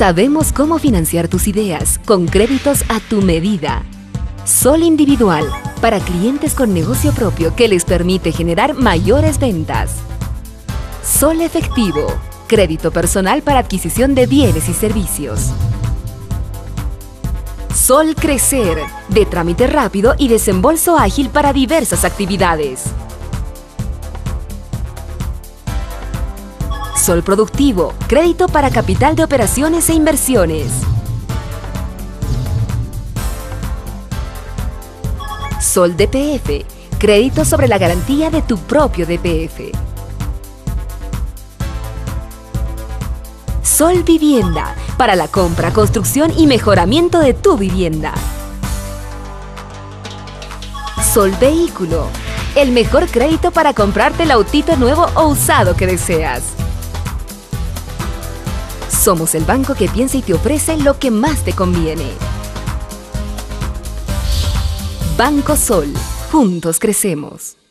Sabemos cómo financiar tus ideas con créditos a tu medida. Sol Individual, para clientes con negocio propio que les permite generar mayores ventas. Sol Efectivo, crédito personal para adquisición de bienes y servicios. Sol Crecer, de trámite rápido y desembolso ágil para diversas actividades. Sol Productivo, crédito para capital de operaciones e inversiones. Sol DPF, crédito sobre la garantía de tu propio DPF. Sol Vivienda, para la compra, construcción y mejoramiento de tu vivienda. Sol Vehículo, el mejor crédito para comprarte el autito nuevo o usado que deseas. Somos el banco que piensa y te ofrece lo que más te conviene. Banco Sol, juntos crecemos.